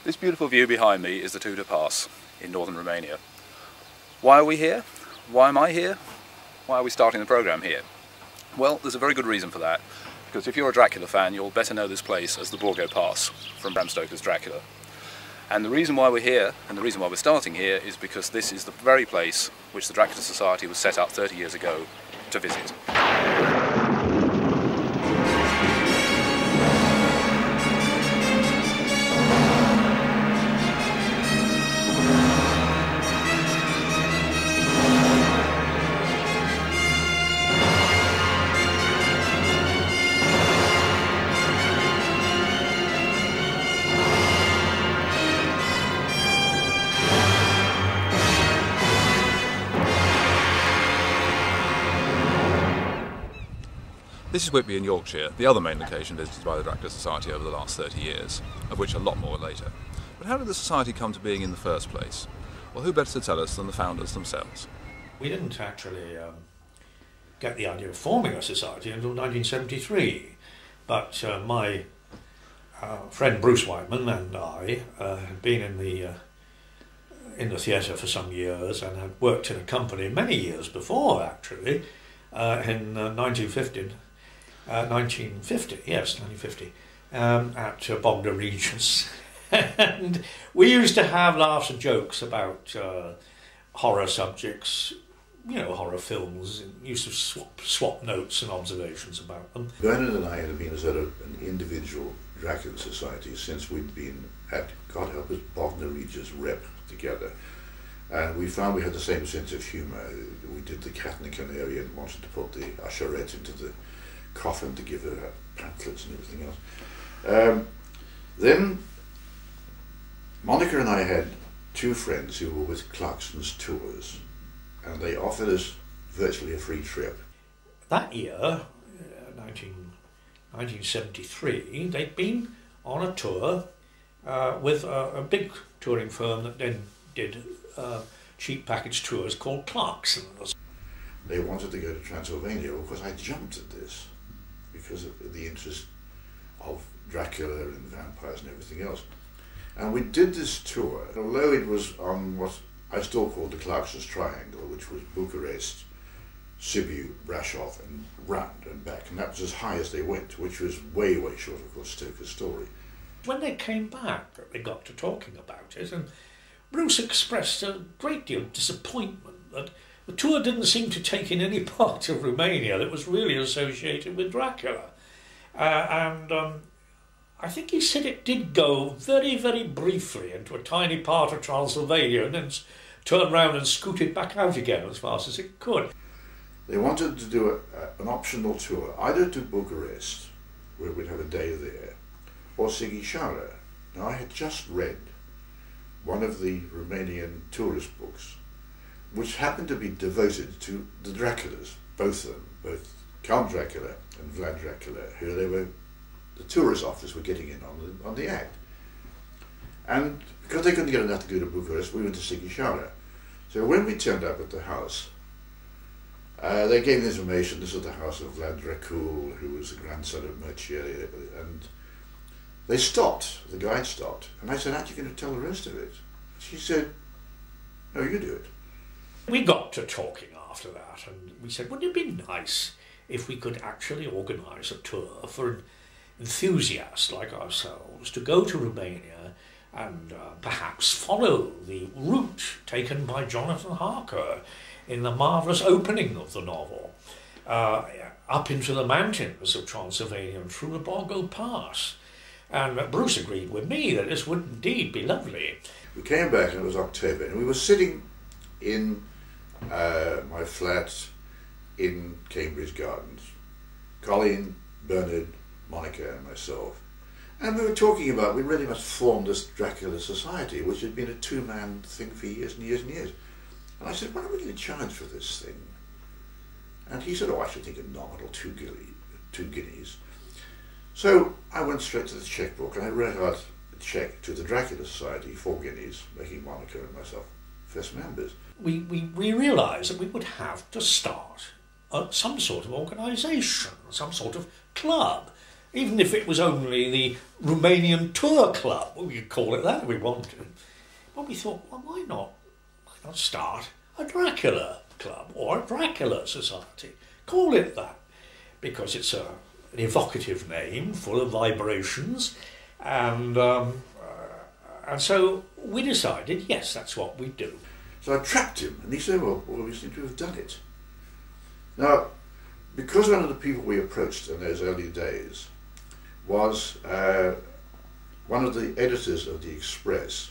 This beautiful view behind me is the Tudor Pass in northern Romania. Why are we here? Why am I here? Why are we starting the programme here? Well, there's a very good reason for that, because if you're a Dracula fan, you'll better know this place as the Borgo Pass from Bram Stoker's Dracula. And the reason why we're here, and the reason why we're starting here, is because this is the very place which the Dracula Society was set up 30 years ago to visit. This is Whitby in Yorkshire, the other main location visited by the Dracula Society over the last 30 years, of which a lot more later. But how did the Society come to being in the first place? Well, who better to tell us than the founders themselves? We didn't actually get the idea of forming a society until 1973, but my friend Bruce Whiteman and I had been in the theatre for some years and had worked in a company many years before, actually, in 1950, at Bognor Regis. And we used to have laughs and jokes about horror subjects, you know, horror films, and used to swap notes and observations about them. Bernard and I had been a sort of an individual Dracula Society since we'd been at, God help us, Bognor Regis rep together. And we found we had the same sense of humour. We did the cat in the canary and wanted to put the usherette into the coffin to give her pamphlets and everything else. Then Monica and I had two friends who were with Clarkson's Tours, and they offered us virtually a free trip. That year, 1973, they'd been on a tour with a big touring firm that then did cheap package tours called Clarkson's. They wanted to go to Transylvania. Of course, I jumped at this because of the interest of Dracula and vampires and everything else. And we did this tour, although it was on what I still call the Clarkson's Triangle, which was Bucharest, Sibiu, Brasov and round and back, and that was as high as they went, which was way, way short of course Stoker's story. When they came back, they got to talking about it, and Bruce expressed a great deal of disappointment that the tour didn't seem to take in any part of Romania that was really associated with Dracula. I think he said it did go very, very briefly into a tiny part of Transylvania and then turned round and scooted back out again as fast as it could. They wanted to do an optional tour, either to Bucharest, where we'd have a day there, or Sighișoara. Now, I had just read one of the Romanian tourist books, which happened to be devoted to the Draculas, both of them, both Count Dracula and Vlad Dracula, who they were, the tourist office were getting in on the act. And because they couldn't get enough to go to Bucharest, we went to Sighișoara. So when we turned up at the house, they gave the information, this is the house of Vlad Dracul, who was the grandson of Mircea, and they stopped, the guide stopped, and I said, aren't you going to tell the rest of it? She said, no, you do it. We got to talking after that, and we said, wouldn't it be nice if we could actually organise a tour for an enthusiast like ourselves to go to Romania and perhaps follow the route taken by Jonathan Harker in the marvellous opening of the novel, up into the mountains of Transylvania and through the Borgo Pass. And Bruce agreed with me that this would indeed be lovely. We came back and it was October, and we were sitting in my flat in Cambridge Gardens. Colleen, Bernard, Monica and myself. And we were talking about, we really must form this Dracula Society, which had been a two-man thing for years and years and years. And I said, what are we going to charge for this thing? And he said, oh, I should think a nominal two guineas. So I went straight to the checkbook and I wrote out a check to the Dracula Society, 4 guineas, making Monica and myself first members. We realised that we would have to start some sort of organisation, some sort of club, Even if it was only the Romanian Tour Club, we could call it that if we wanted. But we thought, well, why not start a Dracula Club or a Dracula Society? Call it that, because it's an evocative name, full of vibrations, and so we decided, yes, that's what we do. So I trapped him, and he said, well, we seem to have done it. Now, because one of the people we approached in those early days was one of the editors of the Express,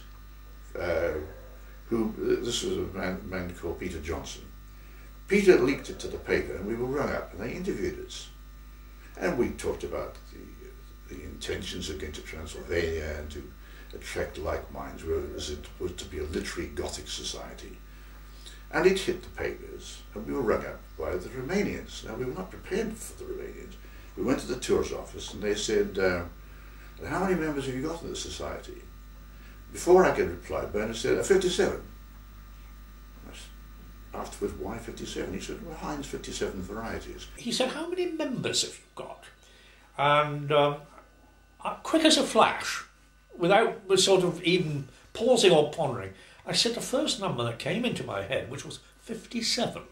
this was a man called Peter Johnson. Peter leaked it to the paper, and we were rung up, and they interviewed us. And we talked about the intentions of going to Transylvania and to attract like minds, whereas it was to be a literary Gothic society. And it hit the papers, and we were rung up by the Romanians. Now, we were not prepared for the Romanians. We went to the tours office, and they said, how many members have you got in the society? Before I could reply, Bernard said, 57. Afterwards, why 57? He said, well, Heinz 57 varieties. He said, how many members have you got? And quick as a flash, without sort of even pausing or pondering, I said the first number that came into my head, which was 57.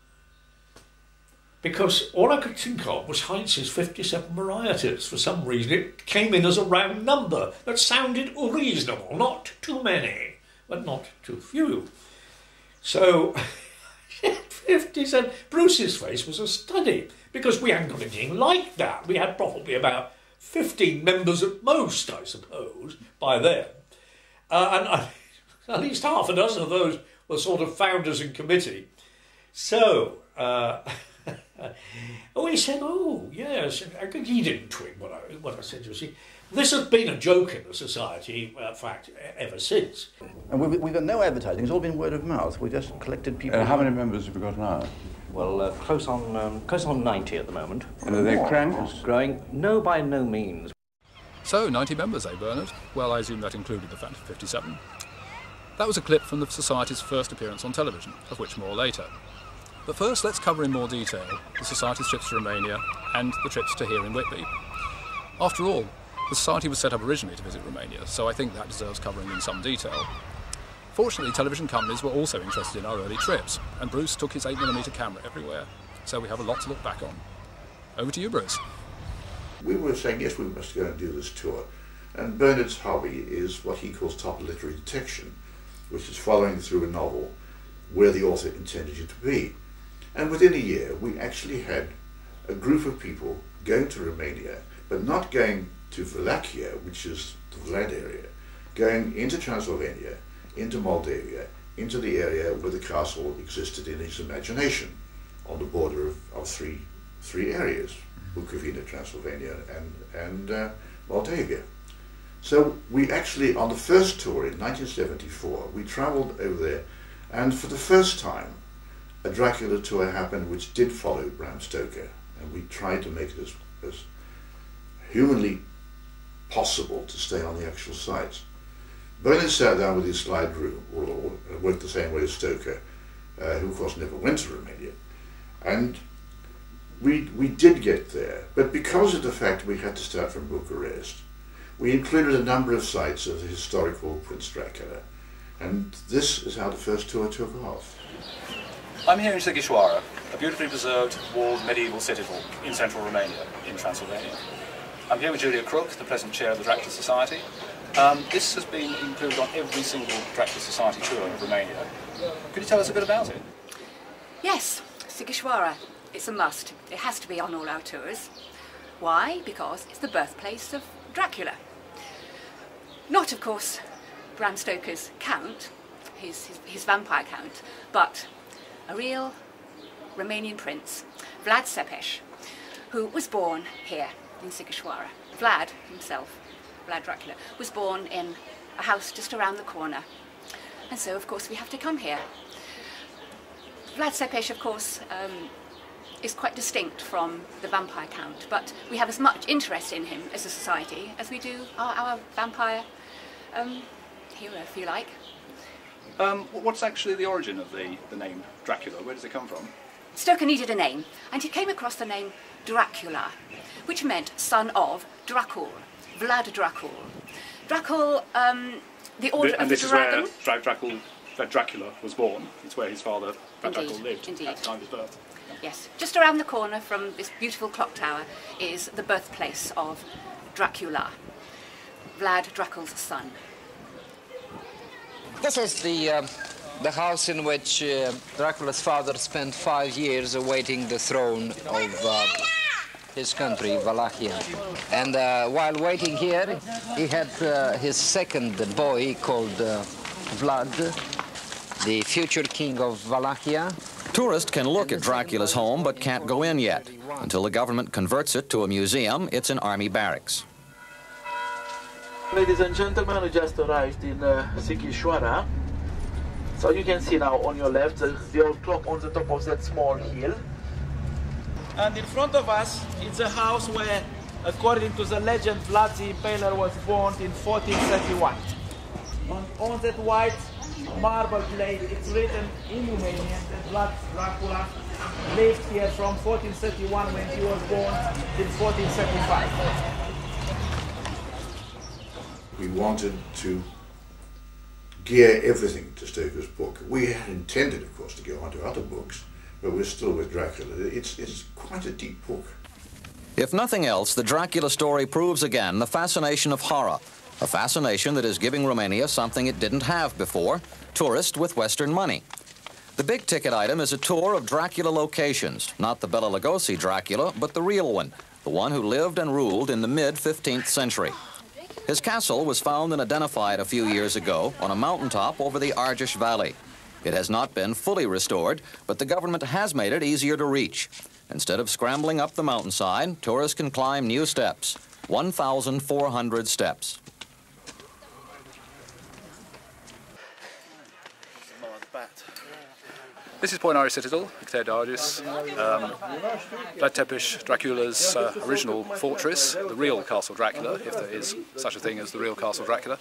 Because all I could think of was Heinz's 57 varieties. For some reason, it came in as a round number that sounded reasonable. Not too many, but not too few. So, 57. Bruce's face was a study, because we hadn't got anything like that. We had probably about 15 members at most, I suppose, by then. And at least half a dozen of those were sort of founders and committee. So, we said, oh, yes. He didn't twig what I said. You see, this has been a joke in the society, in fact, ever since. And we've got no advertising. It's all been word of mouth. We just collected people. How many members have you got now? Well, close on 90 at the moment. And are they cranks? Growing? No, by no means. So, 90 members, eh, Bernard? Well, I assume that included the fact of 57. That was a clip from the Society's first appearance on television, of which more later. But first, let's cover in more detail the Society's trips to Romania and the trips to here in Whitby. After all, the Society was set up originally to visit Romania, so I think that deserves covering in some detail. Fortunately, television companies were also interested in our early trips, and Bruce took his 8mm camera everywhere, so we have a lot to look back on. Over to you, Bruce. We were saying, yes, we must go and do this tour. And Bernard's hobby is what he calls top literary detection, which is following through a novel where the author intended you to be. And within a year, we actually had a group of people going to Romania, but not going to Wallachia, which is the Vlad area, going into Transylvania, into Moldavia, into the area where the castle existed in his imagination, on the border of three areas, Bukovina, Transylvania, and Moldavia. So we actually, on the first tour in 1974, we travelled over there, and for the first time, a Dracula tour happened which did follow Bram Stoker, and we tried to make it as humanly possible to stay on the actual sites. Bernard sat down with his slide rule, and worked the same way as Stoker, who of course never went to Romania. And we did get there, but because of the fact we had to start from Bucharest, we included a number of sites of the historical Prince Dracula, and this is how the first tour took off. I'm here in Sighișoara, a beautifully preserved, walled medieval citadel in central Romania, in Transylvania. I'm here with Julia Crook, the present chair of the Dracula Society. This has been included on every single Dracula Society tour of Romania. Could you tell us a bit about it? Yes, Sighișoara. It's a must. It has to be on all our tours. Why? Because it's the birthplace of Dracula. Not, of course, Bram Stoker's count, his vampire count, but a real Romanian prince, Vlad Țepeș, who was born here in Sighișoara. Vlad himself, Vlad Dracula, was born in a house just around the corner. And so, of course, we have to come here. Vlad Țepeș, of course, is quite distinct from the vampire count, but we have as much interest in him as a society as we do our vampire hero, if you like. What's actually the origin of the name Dracula? Where does it come from? Stoker needed a name, and he came across the name Dracula, which meant son of Dracul, Vlad Dracul. Dracul, the order of the dragon. This is where Dracula was born. It's where his father, Dracula, lived at the time of his birth. Yes, just around the corner from this beautiful clock tower is the birthplace of Dracula, Vlad Dracul's son. This is the house in which Dracula's father spent 5 years awaiting the throne of his country, Wallachia. And while waiting here, he had his second boy called Vlad, the future king of Wallachia. Tourists can look at Dracula's home but can't go in yet. Until the government converts it to a museum, it's an army barracks. Ladies and gentlemen, we just arrived in Sighișoara. So you can see now on your left the old clock on the top of that small hill. And in front of us, it's a house where, according to the legend, Vlad the Impaler was born in 1431. On that white marble plate, it's written in Romanian that Vlad Dracula lived here from 1431 when he was born till 1435. We wanted to gear everything to Stoker's book. We had intended, of course, to go on to other books, but we're still with Dracula. It's quite a deep book. If nothing else, the Dracula story proves again the fascination of horror, a fascination that is giving Romania something it didn't have before, tourists with Western money. The big ticket item is a tour of Dracula locations, not the Bela Lugosi Dracula, but the real one, the one who lived and ruled in the mid-15th century. His castle was found and identified a few years ago on a mountaintop over the Argeș Valley. It has not been fully restored, but the government has made it easier to reach. Instead of scrambling up the mountainside, tourists can climb new steps, 1,400 steps. This is Point Iris Citadel, Ecter d'Argeș, Vlad Tepes, Dracula's original fortress, the real Castle Dracula, if there is such a thing as the real Castle Dracula.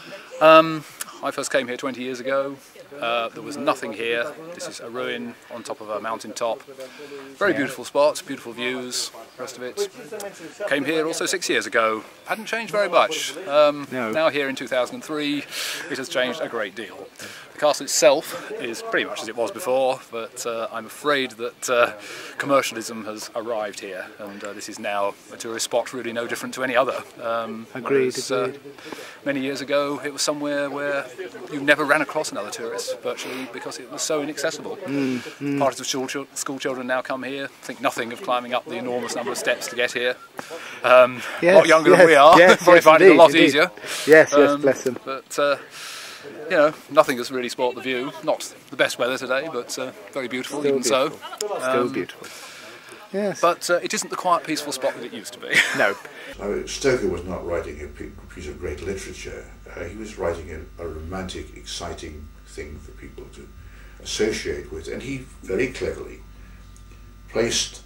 I first came here 20 years ago. There was nothing here. This is a ruin on top of a mountain top. Very beautiful spots, beautiful views, the rest of it. Came here also 6 years ago. Hadn't changed very much. Now here in 2003, it has changed a great deal. The castle itself is pretty much as it was before, but I'm afraid that commercialism has arrived here, and this is now a tourist spot really no different to any other. Agreed. Many years ago it was somewhere where you never ran across another tourist, virtually, because it was so inaccessible. Parties of school children now come here, think nothing of climbing up the enormous number of steps to get here. A lot younger than we are, probably find it a lot easier. Yes, bless them. But you know, nothing has really spoilt the view. Not the best weather today, but very beautiful, Still even beautiful. so. Still beautiful. Yes. But it isn't the quiet, peaceful spot that it used to be. No. Stoker was not writing a piece of great literature. He was writing a romantic, exciting thing for people to associate with, and he very cleverly placed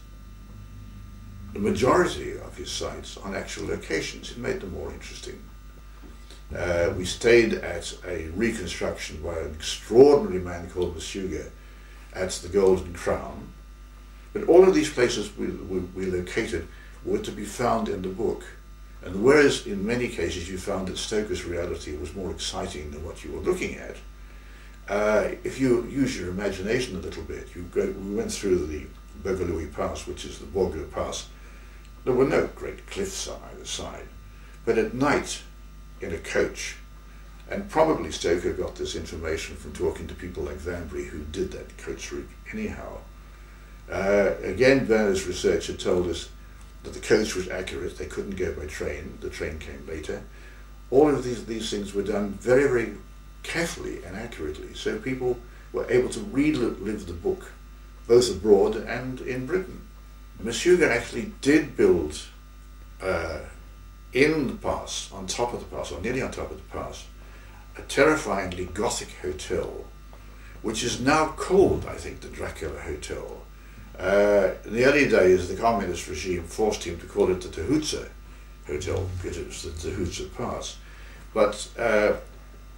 the majority of his sites on actual locations. It made them more interesting. We stayed at a reconstruction by an extraordinary man called Masuga at the Golden Crown. But all of these places we located were to be found in the book. And whereas in many cases you found that Stoker's reality was more exciting than what you were looking at, if you use your imagination a little bit, we went through the Băgălui Pass, which is the Bogă Pass. There were no great cliffs on either side. But at night, in a coach, and probably Stoker got this information from talking to people like Vanbury who did that coach route anyhow. Again, Werner's research had told us that the coach was accurate. They couldn't go by train. The train came later. All of these things were done very, very carefully and accurately, so people were able to relive the book, both abroad and in Britain. Masuga actually did build in the pass, on top of the pass, or nearly on top of the pass, a terrifyingly Gothic hotel, which is now called, I think, the Dracula Hotel. In the early days, the communist regime forced him to call it the Tehuța Hotel, because it was the Tehuța Pass. But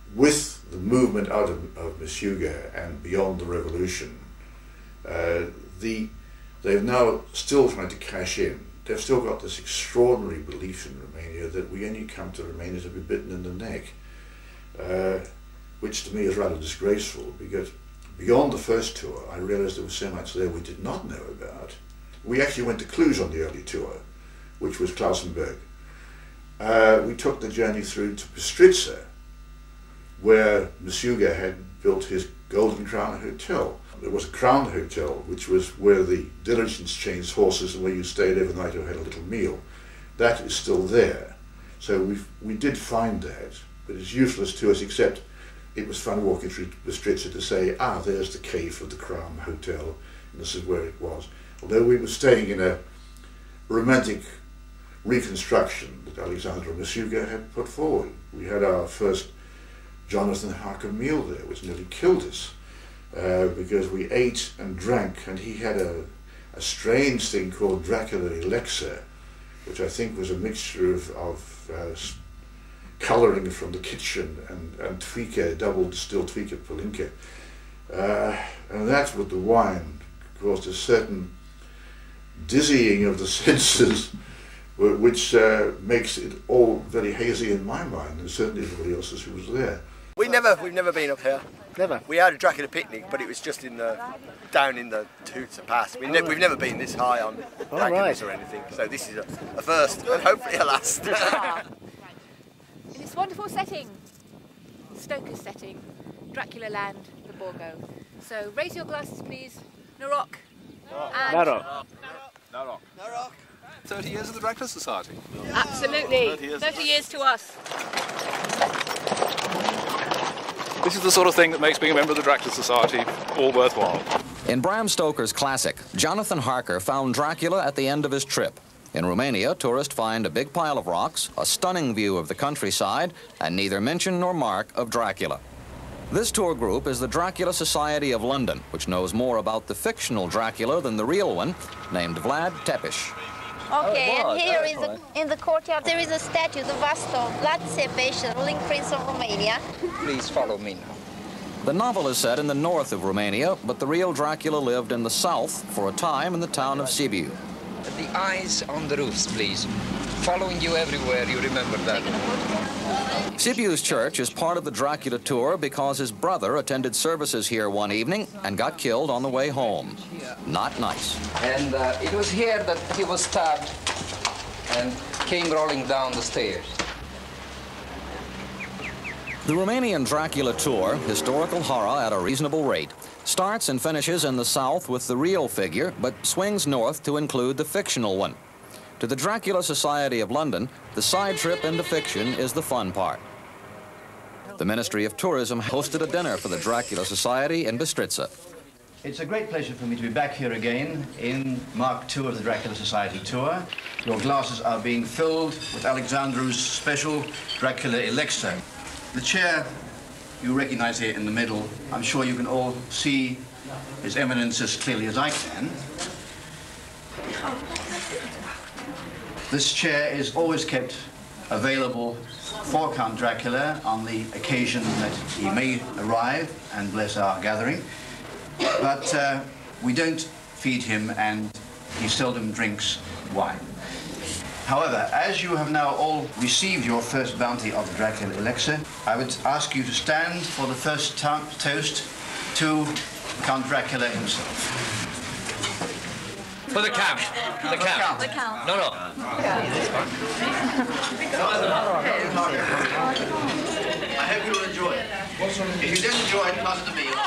with the movement out of Masuga and beyond the revolution, they're now still trying to cash in. They've still got this extraordinary belief in Romania that we only come to Romania to be bitten in the neck, which to me is rather disgraceful, because beyond the first tour I realized there was so much there we did not know about. We actually went to Cluj on the early tour, which was Klausenberg. We took the journey through to Bystrica, where Masuga had built his Golden Crown Hotel. There was a Crown Hotel, which was where the diligence changed horses and where you stayed overnight or had a little meal. That is still there. So we did find that, but it's useless to us, except it was fun walking through Bystrica to say, ah, there's the cave of the Crown Hotel, and this is where it was. Although we were staying in a romantic reconstruction that Alexandra Masuga had put forward. We had our first Jonathan Harker meal there, which nearly killed us, because we ate and drank, and he had a strange thing called Dracula Elixir, which I think was a mixture of colouring from the kitchen and tweaker, double distilled tweaker Palinka. And that with the wine caused a certain dizzying of the senses, which makes it all very hazy in my mind, and certainly everybody else's who was there. We've never been up here. Never. We had a Dracula picnic, but it was just down in the Hooter Pass. We've never been this high on Draculas or anything, so this is a first, and hopefully a last. In this wonderful setting, Stoker's setting, Dracula Land, the Borgo. So raise your glasses, please. Narok. Narok. Narok. Narok. 30 years of the Dracula Society. Absolutely. 30 years to us. This is the sort of thing that makes being a member of the Dracula Society all worthwhile. In Bram Stoker's classic, Jonathan Harker found Dracula at the end of his trip. In Romania, tourists find a big pile of rocks, a stunning view of the countryside, and neither mention nor mark of Dracula. This tour group is the Dracula Society of London, which knows more about the fictional Dracula than the real one, named Vlad Tepes. Okay, and here is in the courtyard there is a statue, the bust of Vlad Tepes, ruling prince of Romania. Please follow me now. The novel is set in the north of Romania, but the real Dracula lived in the south for a time in the town of Sibiu. The eyes on the roofs, please. Following you everywhere, you remember that. Sibiu's church is part of the Dracula tour because his brother attended services here one evening and got killed on the way home. Not nice. And it was here that he was stabbed and came rolling down the stairs. The Romanian Dracula tour, historical horror at a reasonable rate, starts and finishes in the south with the real figure, but swings north to include the fictional one. To the Dracula Society of London, the side trip into fiction is the fun part. The Ministry of Tourism hosted a dinner for the Dracula Society in Bystrica. It's a great pleasure for me to be back here again in Mark II of the Dracula Society tour. Your glasses are being filled with Alexandru's special Dracula Elixir. The chair you recognize here in the middle, I'm sure you can all see His Eminence as clearly as I can. This chair is always kept available for Count Dracula on the occasion that he may arrive and bless our gathering. But we don't feed him, and he seldom drinks wine. However, as you have now all received your first bounty of the Dracula Elixir, I would ask you to stand for the first toast to Count Dracula himself. For the Count. The Count. The Count. No. I hope you will enjoy it. If you don't enjoy it, pass it to me.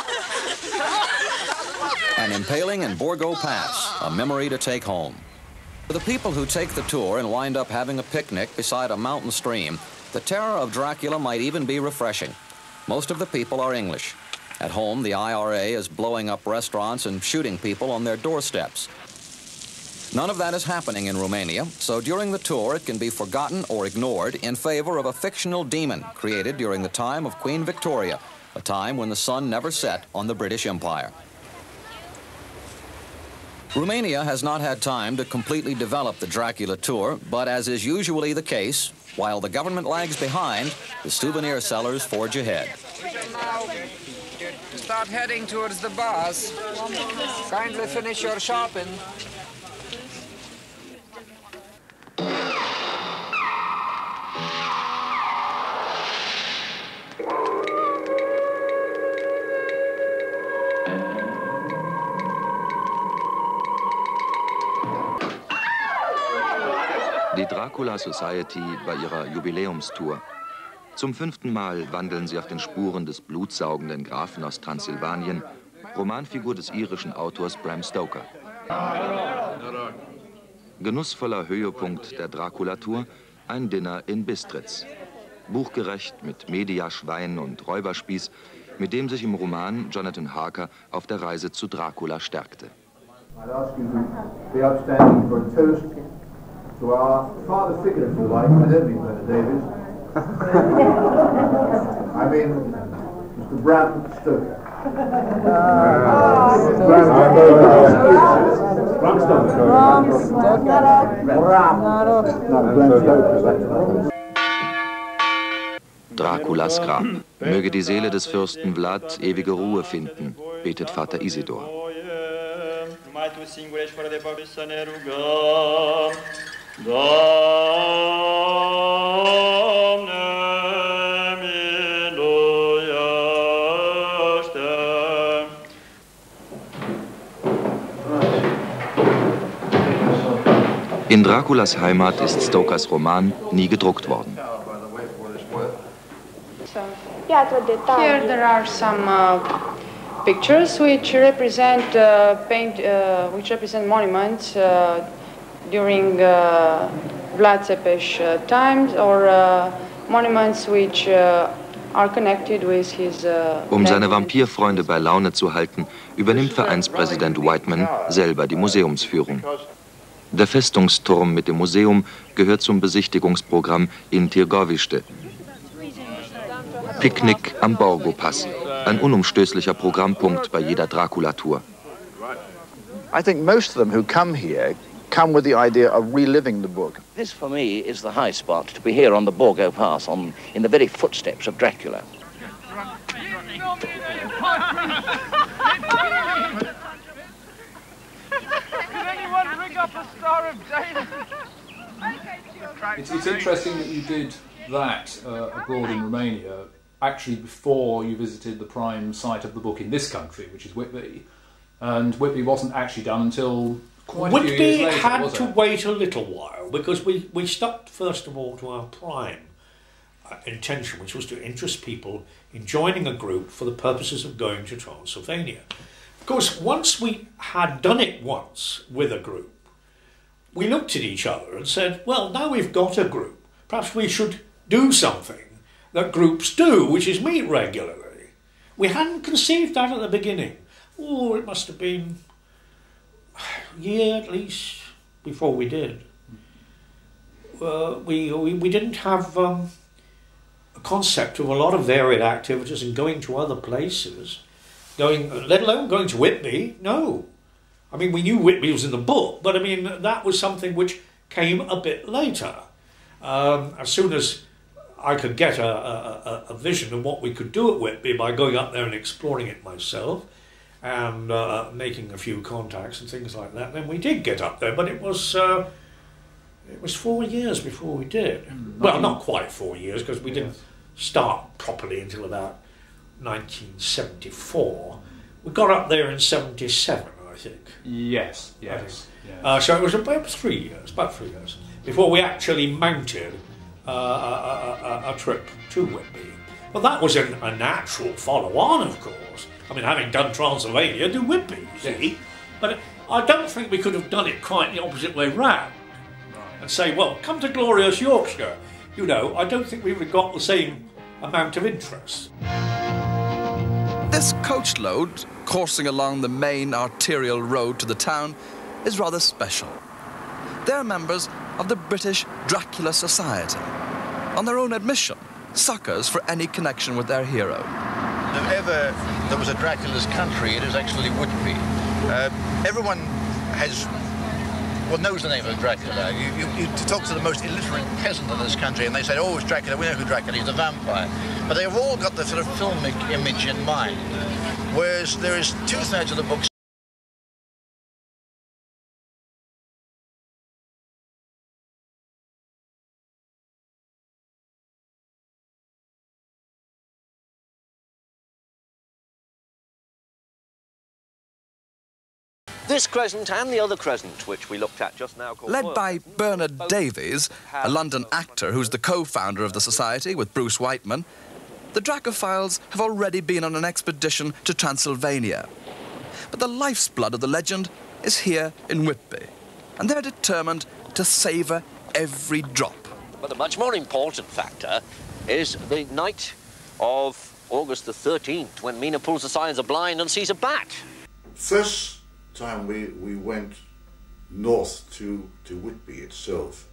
An impaling in Borgo Pass, a memory to take home. For the people who take the tour and wind up having a picnic beside a mountain stream, the terror of Dracula might even be refreshing. Most of the people are English. At home, the IRA is blowing up restaurants and shooting people on their doorsteps. None of that is happening in Romania, so during the tour it can be forgotten or ignored in favor of a fictional demon created during the time of Queen Victoria, a time when the sun never set on the British Empire. Romania has not had time to completely develop the Dracula tour, but as is usually the case, while the government lags behind, the souvenir sellers forge ahead. Start heading towards the bars. Kindly finish your shopping. Die Dracula Society bei ihrer Jubiläumstour. Zum 5. Mal wandeln sie auf den Spuren des blutsaugenden Grafen aus Transsilvanien, Romanfigur des irischen Autors Bram Stoker. Genussvoller Höhepunkt der Dracula-Tour, ein Dinner in Bistritz. Buchgerecht mit Mediaschwein und Räuberspieß, mit dem sich im Roman Jonathan Harker auf der Reise zu Dracula stärkte. To our father figure, if you like, I don't mean Bernard Davies. I mean Mr. Bram Stoker. Draculas Grab. Möge die Seele des Fürsten Vlad ewige Ruhe finden, betet Vater Isidor. In Draculas Heimat ist Stokers Roman nie gedruckt worden. Here there are some pictures which represent monuments during Vlad Tepes times, or monuments which are connected with his. Seine Vampirfreunde bei Laune zu halten, übernimmt Vereinspräsident Whiteman selber die Museumsführung. Der Festungsturm mit dem Museum gehört zum Besichtigungsprogramm in Tirgoviste. Picknick am Borgo-Pass, ein unumstößlicher Programmpunkt bei jeder Dracula-Tour. I think most of them who come here come with the idea of reliving the book. This, for me, is the high spot, to be here on the Borgo Pass, in the very footsteps of Dracula. It's interesting that you did that abroad in Romania, actually before you visited the prime site of the book in this country, which is Whitby. And Whitby wasn't actually done until quite a few years later, Whitby had to wait a little while, because we stuck, first of all, to our prime intention, which was to interest people in joining a group for the purposes of going to Transylvania. Of course, once we had done it once with a group, we looked at each other and said, well, now we've got a group, perhaps we should do something that groups do, which is meet regularly. We hadn't conceived that at the beginning. Oh, it must have been a year at least before we did. We didn't have a concept of a lot of varied activities and going to other places, let alone going to Whitby. No. I mean, we knew Whitby was in the book, but I mean, that was something which came a bit later. As soon as I could get a vision of what we could do at Whitby by going up there and exploring it myself and making a few contacts and things like that, then we did get up there, but it was 4 years before we did. Well, not quite 4 years, because we didn't start properly until about 1974. We got up there in 77, I think. Yes. So it was about 3 years, before we actually mounted a trip to Whitby. Well, that was a natural follow-on, of course. I mean, having done Transylvania, do Whitby, you see? But I don't think we could have done it quite the opposite way round. And say, well, come to glorious Yorkshire. You know, I don't think we would have got the same amount of interest. This coach load, coursing along the main arterial road to the town, is rather special. They're members of the British Dracula Society. On their own admission, suckers for any connection with their hero. If ever there was a Dracula's country, it is actually Whitby. Everyone has people knows the name of Dracula. You talk to the most illiterate peasant in this country and they say, oh, it's Dracula, we know who Dracula is, he's a vampire. But they've all got the sort of filmic image in mind. Whereas there is two-thirds of the book. This crescent and the other crescent, which we looked at just now, led by Bernard Davies, a London actor who's the co-founder of the Society with Bruce Whiteman, the Dracophiles have already been on an expedition to Transylvania. But the life's blood of the legend is here in Whitby, and they're determined to savour every drop. But the much more important factor is the night of August the 13th, when Mina pulls aside the blind and sees a bat. First time we went north to Whitby itself,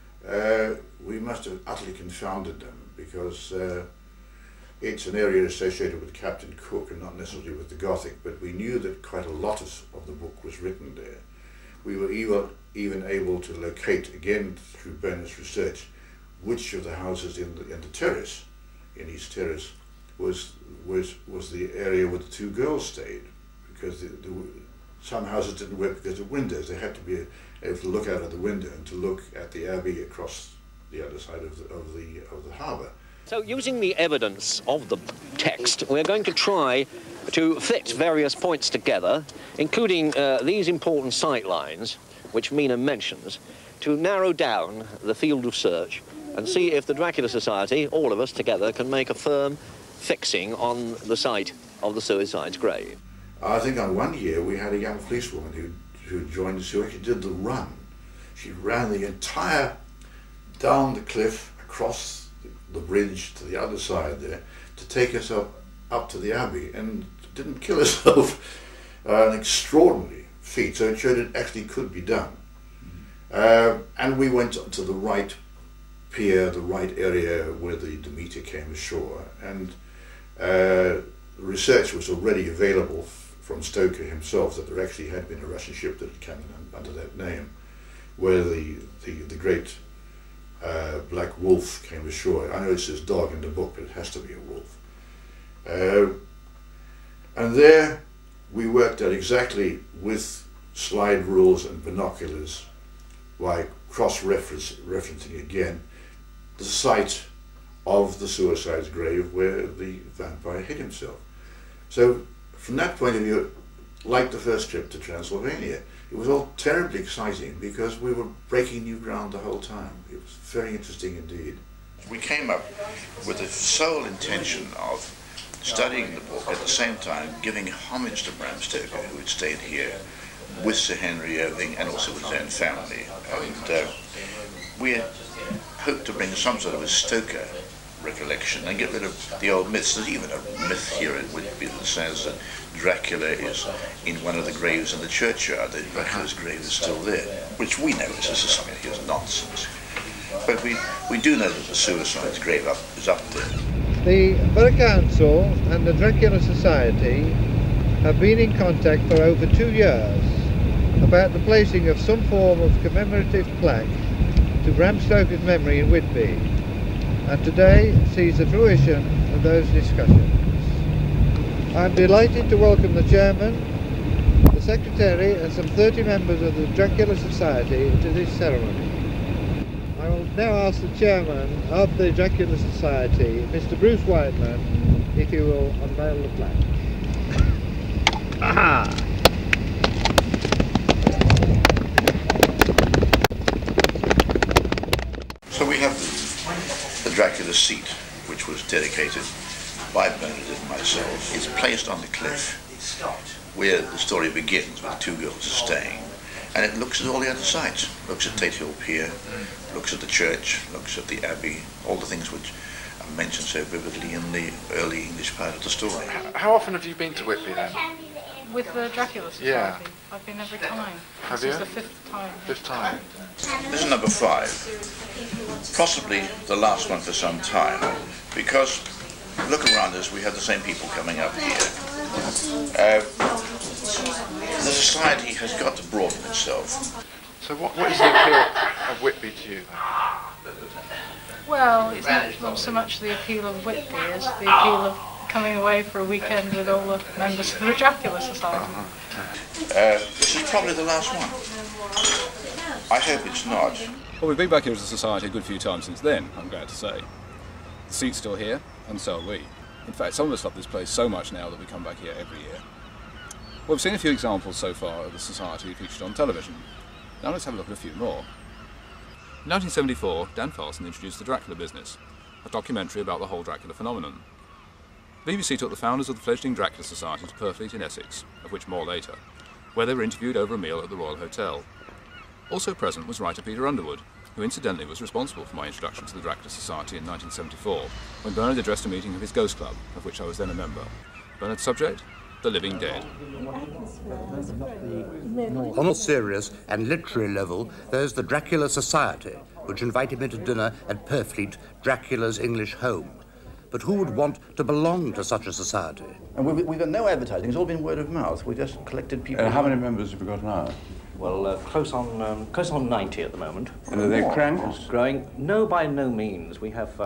we must have utterly confounded them, because it's an area associated with Captain Cook and not necessarily with the Gothic, but we knew that quite a lot of the book was written there. We were even able to locate, again through Bernard's research, which of the houses in the terrace, in East Terrace, was the area where the two girls stayed, because some houses didn't work because of windows. They had to be able to look out of the window and to look at the abbey across the other side of the harbour. So, using the evidence of the text, we're going to try to fit various points together, including these important sight lines, which Mina mentions, to narrow down the field of search and see if the Dracula Society, all of us together, can make a firm fixing on the site of the suicide's grave. I think on one year we had a young policewoman who joined us, who actually did the run. She ran the entire, down the cliff, across the bridge to the other side there, to take us up to the Abbey, and didn't kill herself. An extraordinary feat, so it showed it actually could be done. And we went to the right pier, the right area where the Demeter came ashore, and research was already available from Stoker himself that there actually had been a Russian ship that had come in under that name, where the great black wolf came ashore. I know it says dog in the book, but it has to be a wolf. And there we worked out exactly with slide rules and binoculars, by cross-referencing again, the site of the suicide's grave where the vampire hid himself. So from that point of view, like the first trip to Transylvania, it was all terribly exciting because we were breaking new ground the whole time. It was very interesting indeed. We came up with the sole intention of studying the book, at the same time giving homage to Bram Stoker, who had stayed here with Sir Henry Irving and also with his own family. And we hoped to bring some sort of a Stoker recollection and get rid of the old myths. There's even a myth here in Whitby that says that Dracula is in one of the graves in the churchyard, that Dracula's grave is still there, which we know as a society is nonsense. But we do know that the suicide's grave is up there. The Borough Council and the Dracula Society have been in contact for over 2 years about the placing of some form of commemorative plaque to Bram Stoker's memory in Whitby, and today sees the fruition of those discussions. I'm delighted to welcome the Chairman, the Secretary and some 30 members of the Dracula Society to this ceremony. I will now ask the Chairman of the Dracula Society, Mr. Bruce Whiteman, if he will unveil the plaque. Aha! So we have the Dracula seat, which was dedicated by Bernard and myself. It's placed on the cliff where the story begins, with the two girls staying, and it looks at all the other sites. Looks at Tate Hill Pier, looks at the church, looks at the Abbey, all the things which are mentioned so vividly in the early English part of the story. How often have you been to Whitby then? With the Dracula Society? Yeah. I've been every time. Have This you? is the 5th time. 5th time. This is number 5, possibly the last one for some time, because look around us, we have the same people coming up here. The society has got to broaden itself. So what is the appeal of Whitby to you, then? Well, it's not so much the appeal of Whitby as the appeal of coming away for a weekend with all the members of the Dracula Society. This is probably the last one. I hope it's not. Well, we've been back here as a society a good few times since then, I'm glad to say. The seat's still here, and so are we. In fact, some of us love this place so much now that we come back here every year. Well, we've seen a few examples so far of the society featured on television. Now let's have a look at a few more. In 1974, Dan Farson introduced the Dracula Business, a documentary about the whole Dracula phenomenon. The BBC took the founders of the fledgling Dracula Society to Purfleet in Essex, of which more later, where they were interviewed over a meal at the Royal Hotel. Also present was writer Peter Underwood, who incidentally was responsible for my introduction to the Dracula Society in 1974, when Bernard addressed a meeting of his Ghost Club, of which I was then a member. Bernard's subject? The living dead. On a serious and literary level, there's the Dracula Society, which invited me to dinner at Purfleet, Dracula's English home. But who would want to belong to such a society? And we've got no advertising, it's all been word of mouth. We just collected people. How many members have we got now? Well, close on 90 at the moment. And are they cranks? Growing? No, by no means. We have,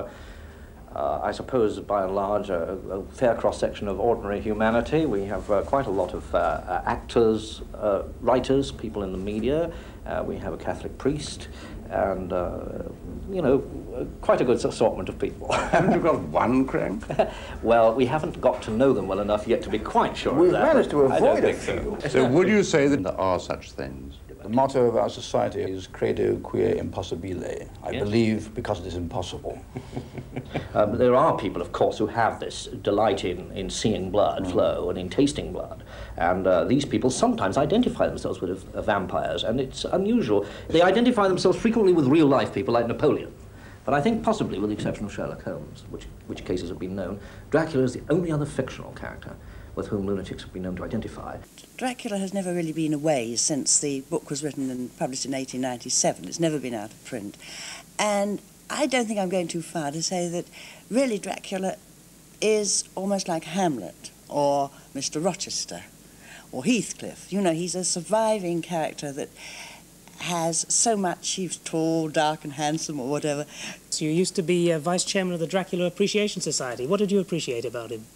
I suppose, by and large, a fair cross-section of ordinary humanity. We have quite a lot of actors, writers, people in the media. We have a Catholic priest, and, you know, quite a good assortment of people. Haven't you got one crank? Well, we haven't got to know them well enough yet to be quite sure We've of that. managed to avoid a few. So would you say that there are such things? The motto of our society is Credo Quia Impossibile. I believe because it is impossible. There are people, of course, who have this delight in seeing blood flow and in tasting blood. And these people sometimes identify themselves with vampires, and it's unusual. They identify themselves frequently with real-life people like Napoleon. But I think possibly, with the exception of Sherlock Holmes, which cases have been known, Dracula is the only other fictional character with whom lunatics have been known to identify. Dracula has never really been away since the book was written and published in 1897. It's never been out of print. And I don't think I'm going too far to say that really Dracula is almost like Hamlet or Mr. Rochester or Heathcliff. You know, he's a surviving character that has so much. He's tall, dark and handsome or whatever. So you used to be vice chairman of the Dracula Appreciation Society. What did you appreciate about him?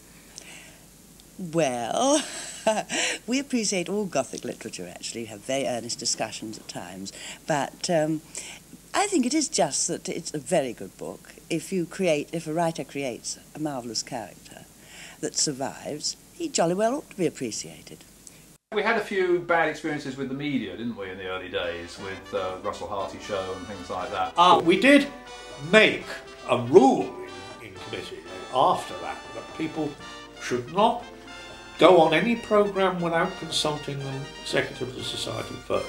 Well, we appreciate all Gothic literature, actually. We have very earnest discussions at times. But I think it is just that it's a very good book. If a writer creates a marvellous character that survives, he jolly well ought to be appreciated. We had a few bad experiences with the media, didn't we, in the early days, with Russell Harty show and things like that. We did make a rule in committee after that people should not go on any programme without consulting the Secretary of the Society first.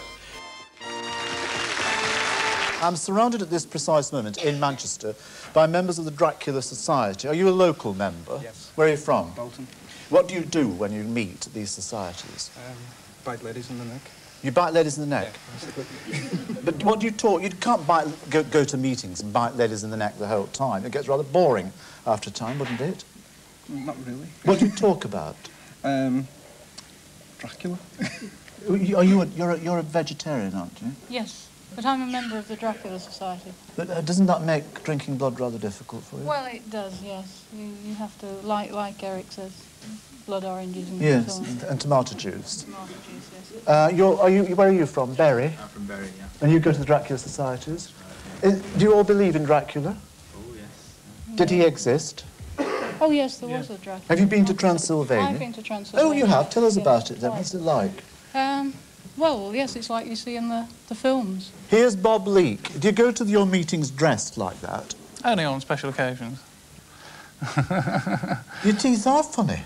I'm surrounded at this precise moment in Manchester by members of the Dracula Society. Are you a local member? Yes. Where are you from? Bolton. What do you do when you meet these societies? Bite ladies in the neck. You bite ladies in the neck? Yeah, but what do you talk? You can't go to meetings and bite ladies in the neck the whole time. It gets rather boring after a time, wouldn't it? Not really. What do you talk about? Dracula. You're a vegetarian, aren't you? Yes, but I'm a member of the Dracula Society. But doesn't that make drinking blood rather difficult for you? Well, it does, yes. You have to, like Eric says, blood oranges and yes, so on. and tomato juice. Tomato juice, yes. Where are you from? Bury? I'm from Bury, yeah. And you go to the Dracula Societies? Do you all believe in Dracula? Oh, yes. Did he exist? Oh, yes, there was a Dracula. Have you been to Transylvania? I've been to Transylvania. Oh, you have? Tell us yes, about it then. What's it like? Well, yes, it's like you see in the films. Here's Bob Leake. Do you go to your meetings dressed like that? Only on special occasions. Your teeth are funny.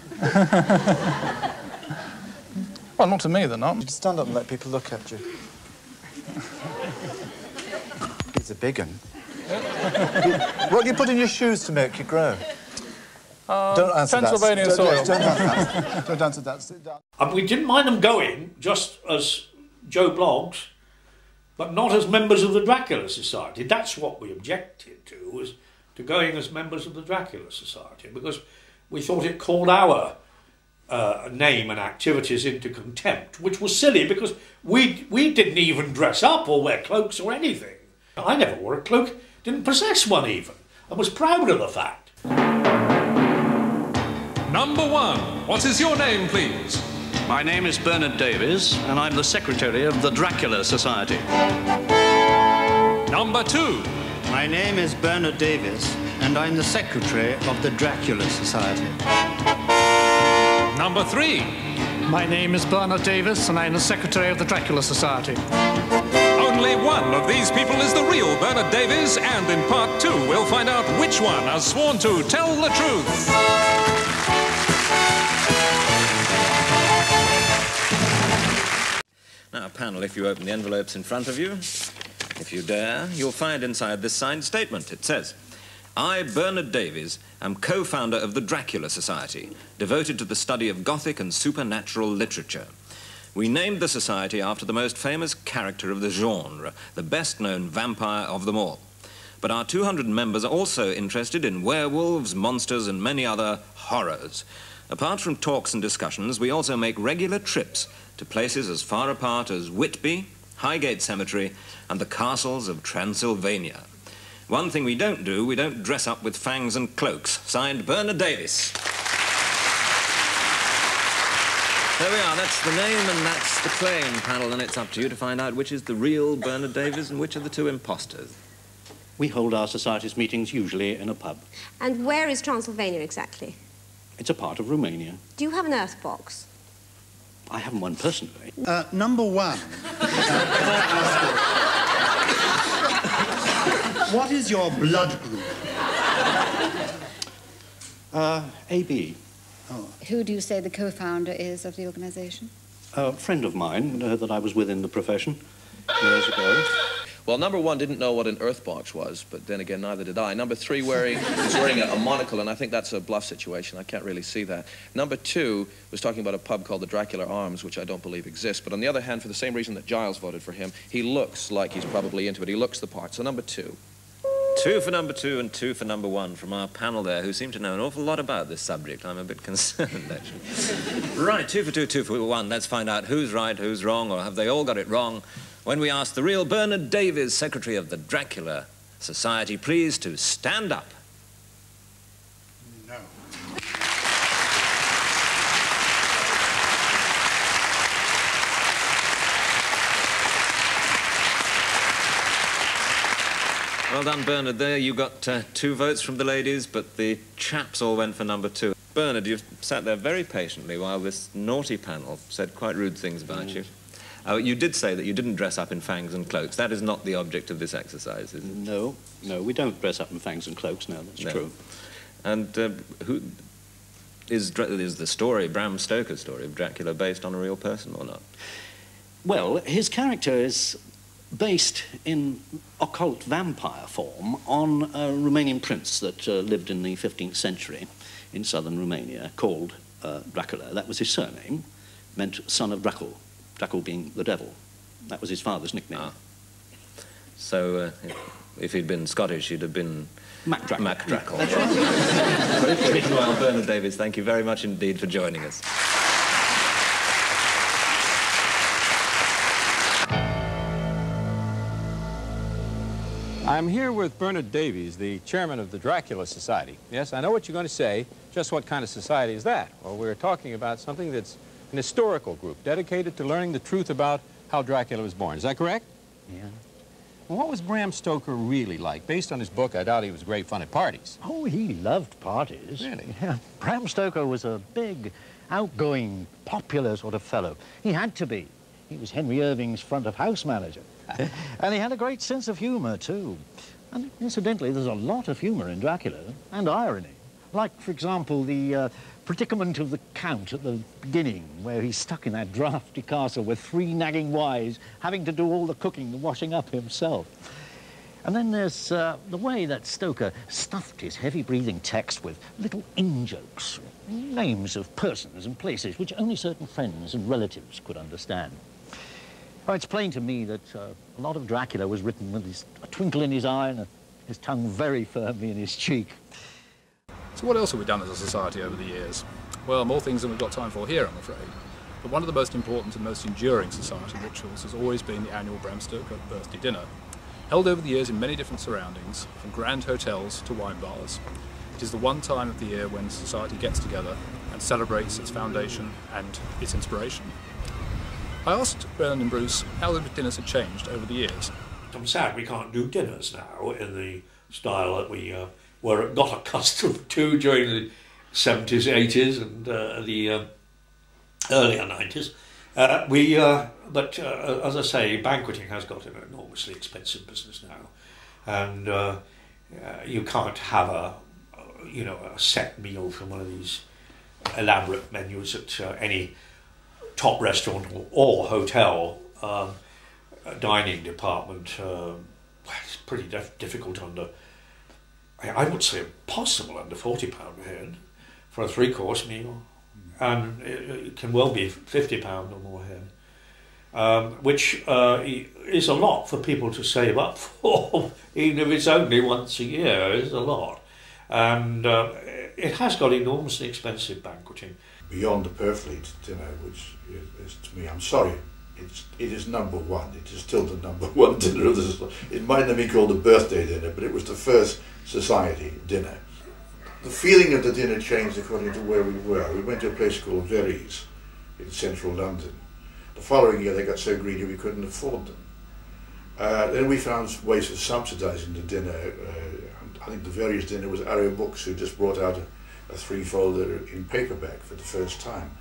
Well, not to me, they're not. You'd stand up and let people look at you. It's a big one. What do you put in your shoes to make you grow? Don't answer Pennsylvania that. soil. Don't answer that. Don't answer that. Sit down. And we didn't mind them going, just as Joe Bloggs, but not as members of the Dracula Society. That's what we objected to, was to going as members of the Dracula Society, because we thought it called our name and activities into contempt, which was silly because we didn't even dress up or wear cloaks or anything. I never wore a cloak, didn't possess one even, and was proud of the fact. Number 1, what is your name, please? My name is Bernard Davies, and I'm the secretary of the Dracula Society. Number 2. My name is Bernard Davies, and I'm the secretary of the Dracula Society. Number 3. My name is Bernard Davies, and I'm the secretary of the Dracula Society. Only one of these people is the real Bernard Davies, and in part 2 we'll find out which one has sworn to tell the truth. Now, panel, if you open the envelopes in front of you, if you dare, you'll find inside this signed statement. It says, I, Bernard Davies, am co-founder of the Dracula Society, devoted to the study of Gothic and supernatural literature. We named the society after the most famous character of the genre, the best-known vampire of them all. But our 200 members are also interested in werewolves, monsters, and many other horrors. Apart from talks and discussions, we also make regular trips to places as far apart as Whitby, Highgate Cemetery, and the castles of Transylvania. One thing we don't do, we don't dress up with fangs and cloaks. Signed, Bernard Davies. There we are, that's the name and that's the claim, panel, and it's up to you to find out which is the real Bernard Davies and which are the two imposters. We hold our society's meetings usually in a pub. And where is Transylvania exactly? It's a part of Romania. Do you have an earth box? I haven't one personally. Number 1. What is your blood group? AB. Oh. Who do you say the co-founder is of the organisation? A friend of mine that I was with in the profession years ago. Well, number 1 didn't know what an earth box was, but then again, neither did I. Number 3 was wearing a monocle, and I think that's a bluff situation. I can't really see that. Number 2 was talking about a pub called the Dracula Arms, which I don't believe exists. But on the other hand, for the same reason that Giles voted for him, he looks like he's probably into it. He looks the part. So number 2. 2 for number 2 and 2 for number 1 from our panel there, who seem to know an awful lot about this subject. I'm a bit concerned, actually. Right, 2 for 2, 2 for 1. Let's find out who's right, who's wrong, or have they all got it wrong, when we ask the real Bernard Davies, secretary of the Dracula Society, please to stand up. No. Well done, Bernard. There you got 2 votes from the ladies, but the chaps all went for number 2. Bernard, you've sat there very patiently while this naughty panel said quite rude things about you. You did say that you didn't dress up in fangs and cloaks. That is not the object of this exercise, is it? No, we don't dress up in fangs and cloaks, no, that's true. And who is the story, Bram Stoker's story of Dracula, based on a real person or not? Well, his character is based in occult vampire form on a Romanian prince that lived in the 15th century in southern Romania called Dracula. That was his surname, meant son of Dracul. Dracul being the devil. That was his father's nickname. Ah. So, if he'd been Scottish, he'd have been... Mac Dracul. Mac Dracul. That's right. Well, Bernard Davies, thank you very much indeed for joining us. I'm here with Bernard Davies, the chairman of the Dracula Society. Yes, I know what you're going to say. Just what kind of society is that? Well, we're talking about something that's an historical group dedicated to learning the truth about how Dracula was born. Is that correct? Yeah. Well, what was Bram Stoker really like? Based on his book, I doubt he was great fun at parties. Oh, he loved parties. Really? Yeah. Bram Stoker was a big, outgoing, popular sort of fellow. He had to be. He was Henry Irving's front-of-house manager. And he had a great sense of humor, too. And incidentally, there's a lot of humor in Dracula, and irony. Like, for example, the predicament of the Count at the beginning, where he's stuck in that drafty castle with 3 nagging wives, having to do all the cooking and washing up himself. And then there's the way that Stoker stuffed his heavy-breathing text with little in-jokes, names of persons and places which only certain friends and relatives could understand. Oh, it's plain to me that a lot of Dracula was written with a twinkle in his eye and his tongue very firmly in his cheek. So what else have we done as a society over the years? Well, more things than we've got time for here, I'm afraid. But one of the most important and most enduring society rituals has always been the annual Bram Stoker birthday dinner, held over the years in many different surroundings, from grand hotels to wine bars. It is the one time of the year when society gets together and celebrates its foundation and its inspiration. I asked Bernard and Bruce how the dinners had changed over the years. I'm sad we can't do dinners now in the style that we were not accustomed to during the 70s, 80s and the earlier 90s. But as I say, banqueting has got an enormously expensive business now, and you can't have a set meal from one of these elaborate menus at any top restaurant or hotel dining department. It's pretty difficult under, I would say impossible under £40 a head for a 3-course meal, and it can well be £50 or more a head, which is a lot for people to save up for, even if it's only once a year. It's a lot, and it has got enormously expensive banqueting. Beyond the perfectly dinner, which is to me, I'm sorry, it is number one. It is still the number one dinner of the society. It might not be called a birthday dinner, but it was the first society dinner. The feeling of the dinner changed according to where we were. We went to a place called Verrey's in central London. The following year they got so greedy we couldn't afford them. Then we found ways of subsidising the dinner. I think the Verrey's dinner was Arrow Books, who just brought out a 3-folder in paperback for the first time.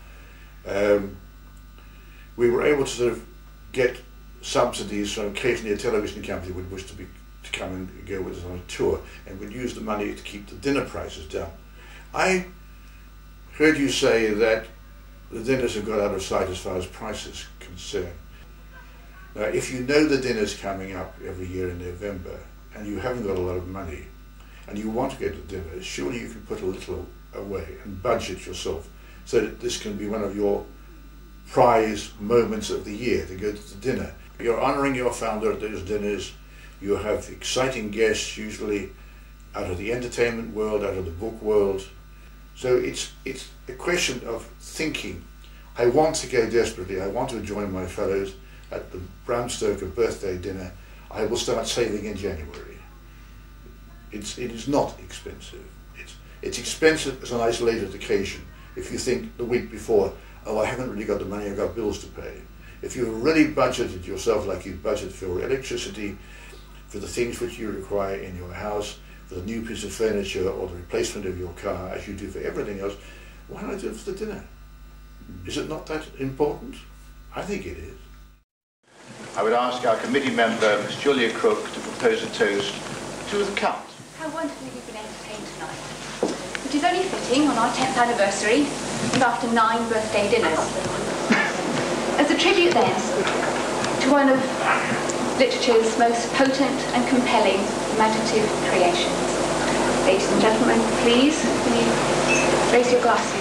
We were able to sort of get subsidies from occasionally a television company would wish to come and go with us on a tour, and would use the money to keep the dinner prices down. I heard you say that the dinners have got out of sight as far as price is concerned. Now, if you know the dinner's coming up every year in November, and you haven't got a lot of money, and you want to go to dinner, surely you can put a little away and budget yourself so that this can be one of your prize moments of the year, to go to the dinner. You're honouring your founder at those dinners. You have exciting guests, usually out of the entertainment world, out of the book world. So it's a question of thinking, I want to go desperately, I want to join my fellows at the Bram Stoker birthday dinner. I will start saving in January. It is not expensive. It's expensive as an isolated occasion. If you think the week before, oh, I haven't really got the money, I've got bills to pay. If you've really budgeted yourself like you budget for your electricity, for the things which you require in your house, for the new piece of furniture or the replacement of your car, as you do for everything else, why not do it for the dinner? Is it not that important? I think it is. I would ask our committee member, Miss Julia Crook, to propose a toast to the Count. How wonderfully you've been entertained tonight. It is only fitting on our 10th anniversary and after 9 birthday dinners. As a tribute then to one of literature's most potent and compelling imaginative creations. Ladies and gentlemen, please, will you raise your glasses?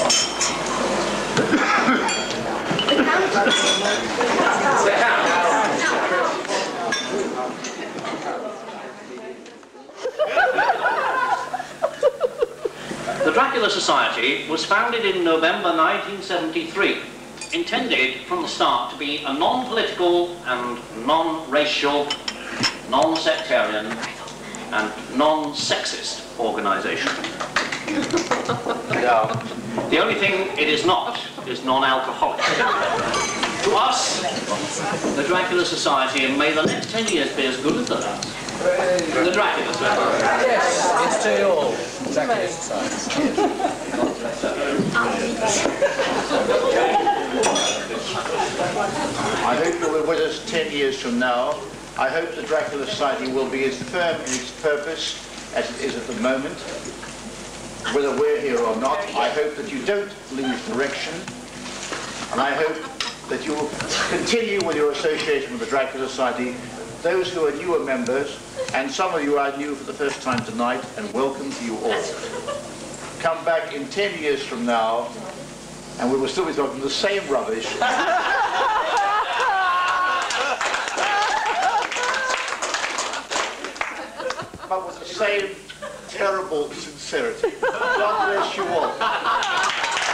The Dracula Society was founded in November 1973, intended from the start to be a non-political and non-racial, non-sectarian and non-sexist organisation. The only thing it is not is non-alcoholic. To us, the Dracula Society, and may the next 10 years be as good as the last. The Dracula Society. Yes, it's to you all. Dracula Society. I hope you'll be with us 10 years from now. I hope the Dracula Society will be as firm in its purpose as it is at the moment. Whether we're here or not, I hope that you don't lose direction, and I hope that you will continue with your association with the Dracula Society. Those who are newer members, and some of you I knew for the first time tonight, and welcome to you all. Come back in 10 years from now, and we will still be talking the same rubbish. But with the same terrible sincerity. God bless you all.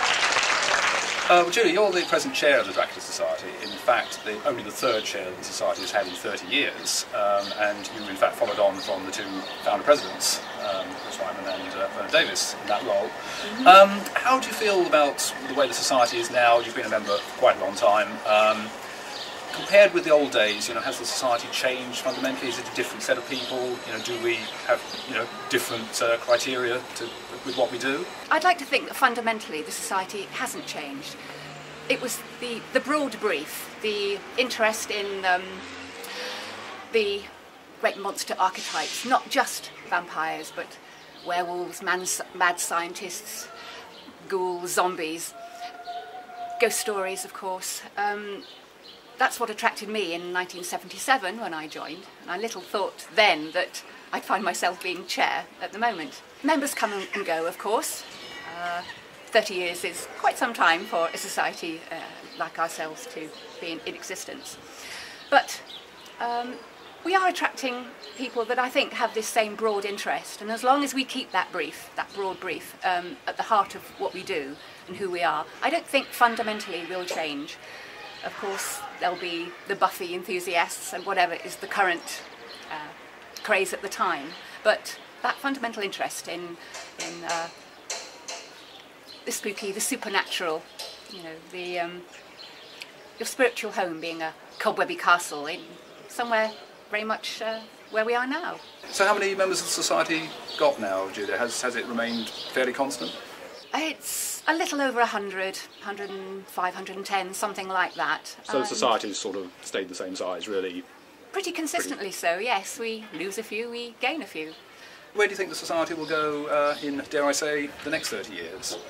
Well, Julie, you're the present chair of the Dracula Society. In fact, only the third chair that the Society has had in 30 years, and you, in fact, followed on from the two founder presidents, Chris Wyman and Bernard Davis, in that role. How do you feel about the way the Society is now? You've been a member for quite a long time. Compared with the old days, has the Society changed fundamentally? Is it a different set of people? Do we have, different criteria with what we do? I'd like to think that fundamentally the Society hasn't changed. It was the broad brief, the interest in the great monster archetypes, not just vampires, but werewolves, mad scientists, ghouls, zombies, ghost stories, of course. That's what attracted me in 1977 when I joined, and I little thought then that I'd find myself being chair at the moment. Members come and go, of course. 30 years is quite some time for a society like ourselves to be in existence. But we are attracting people that I think have this same broad interest, and as long as we keep that broad brief, at the heart of what we do and who we are, I don't think fundamentally we'll change. Of course, there'll be the Buffy enthusiasts and whatever is the current craze at the time, but that fundamental interest in the spooky, the supernatural, your spiritual home being a cobwebby castle in somewhere very much where we are now. So how many members of the Society got now, Julia? Has it remained fairly constant? It's a little over 100, 105, 110, something like that. So the Society's sort of stayed the same size, really? Pretty consistently so, yes. We lose a few, we gain a few. Where do you think the Society will go in, dare I say, the next 30 years?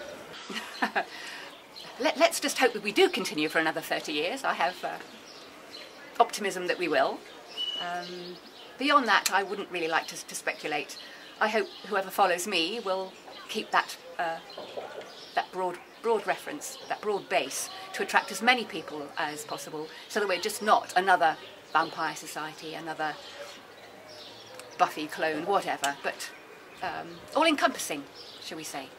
Let's just hope that we do continue for another 30 years. I have optimism that we will. Beyond that, I wouldn't really like to speculate. I hope whoever follows me will keep that broad reference, that broad base, to attract as many people as possible, so that we're just not another vampire society, another Buffy clone, whatever, but all-encompassing, shall we say.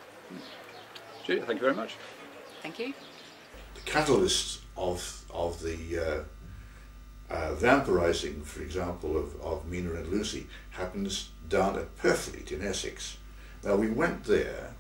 Julia, thank you very much. Thank you. The catalyst of the vampirising, for example, of Mina and Lucy happens down at Purfleet in Essex. Now, we went there.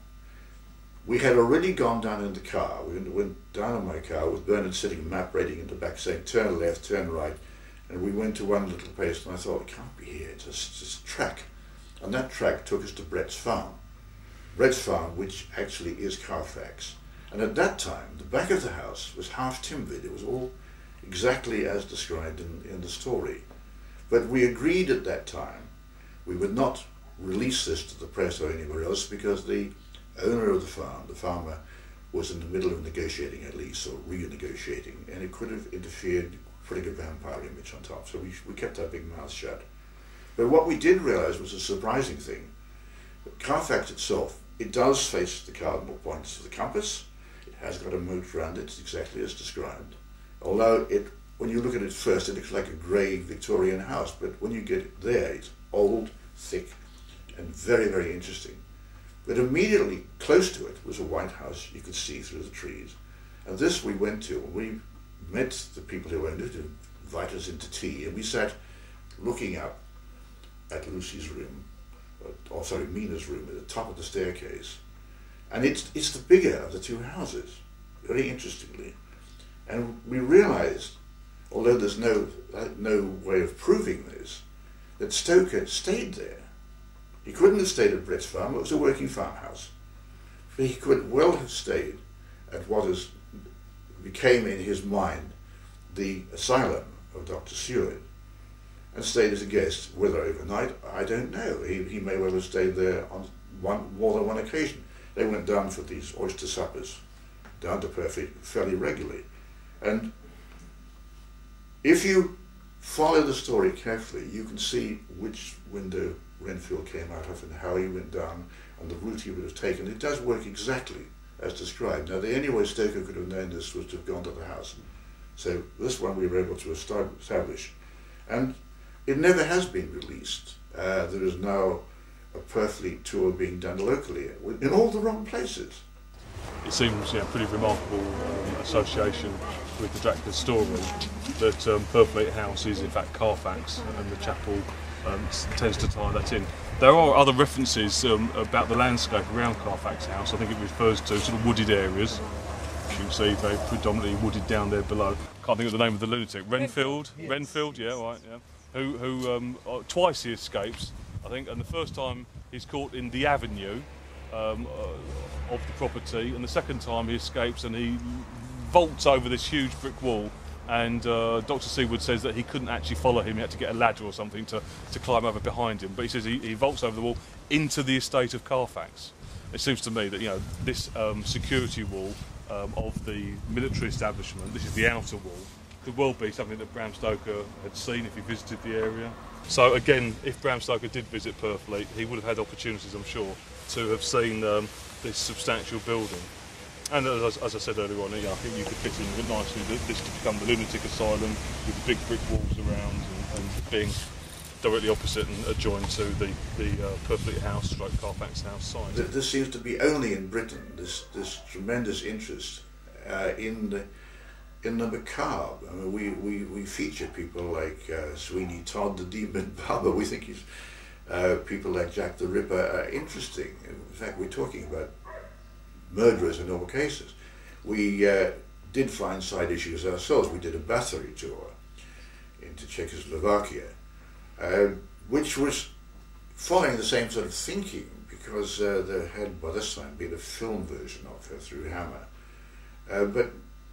We had already gone down in the car. We went down in my car with Bernard sitting map reading in the back saying turn left, turn right, and we went to one little place and I thought, it can't be here, it's a track. And that track took us to Brett's farm. Brett's farm, which actually is Carfax. And at that time, the back of the house was half timbered. It was all exactly as described in the story. But we agreed at that time we would not release this to the press or anywhere else because the owner of the farm, the farmer, was in the middle of negotiating a lease or renegotiating, and it could have interfered putting a vampire image on top. So we kept our big mouths shut. But what we did realize was a surprising thing. Carfax itself, it does face the cardinal points of the compass. It has got a moat around it, exactly as described. Although when you look at it first, it looks like a grey Victorian house, but when you get there, it's old, thick, and very, very interesting. But immediately close to it was a white house you could see through the trees. And this we went to, and we met the people who owned it, who invited us into tea, and we sat looking up at Lucy's room, or sorry, Mina's room, at the top of the staircase. And it's the bigger of the two houses, very interestingly. And we realized, although there's no way of proving this, that Stoker stayed there. He couldn't have stayed at Brett's farm, it was a working farmhouse. But he could well have stayed at what became in his mind the asylum of Dr. Seward, and stayed as a guest, whether overnight, I don't know. He may well have stayed there on more than one occasion. They went down for these oyster suppers, down to Purfleet fairly regularly. And if you follow the story carefully, you can see which window Renfield came out of and how he went down and the route he would have taken. It does work exactly as described. Now, the only way Stoker could have known this was to have gone to the house. So this one we were able to establish. And it never has been released. There is now a Purfleet tour being done locally in all the wrong places. it seems pretty remarkable association with the Dracula story that Purfleet House is in fact Carfax, and the chapel tends to tie that in. There are other references about the landscape around Carfax House. I think it refers to sort of wooded areas. As you can see, very predominantly wooded down there below. Can't think of the name of the lunatic. Renfield? Yes. Renfield, yeah, right, yeah. Who twice he escapes, I think, and the first time he's caught in the avenue of the property, and the second time he escapes and he vaults over this huge brick wall, and Dr. Seward says that he couldn't actually follow him, he had to get a ladder or something to climb over behind him, but he says he vaults over the wall into the estate of Carfax. It seems to me that this security wall of the military establishment, this is the outer wall, could well be something that Bram Stoker had seen if he visited the area. So again, if Bram Stoker did visit Purfleet, he would have had opportunities, I'm sure, to have seen this substantial building. And as I said earlier on, I think you could fit in nicely this to become the lunatic asylum with the big brick walls around and being directly opposite and adjoined to the Purfleet House, Carfax House site. This seems to be only in Britain, this tremendous interest in the macabre. I mean, we feature people like Sweeney Todd, the demon barber. We think he's people like Jack the Ripper are interesting. In fact, we're talking about murderers in all cases. We did find side issues ourselves. We did a Bathory tour into Czechoslovakia, which was following the same sort of thinking, because there had by this time been a film version of her through Hammer. But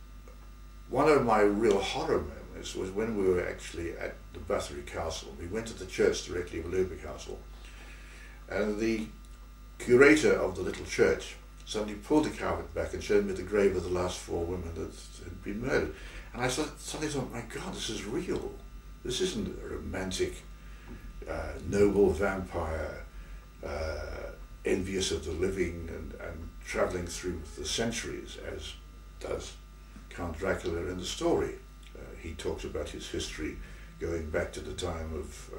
one of my real horror moments was when we were actually at the Bathory Castle. We went to the church directly below the castle, and the curator of the little church suddenly pulled the carpet back and showed me the grave of the last 4 women that had been murdered. And I suddenly thought, my God, this is real. This isn't a romantic, noble vampire, envious of the living and travelling through the centuries, as does Count Dracula in the story. He talks about his history going back to the time